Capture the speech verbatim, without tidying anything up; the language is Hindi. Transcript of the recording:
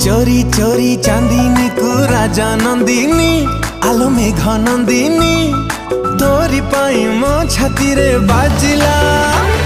चोरी चोरी चांदनी को राजा नंदिनी आलो मेघ नंदिनी तोरी पाई मो छाती रे बाजिला।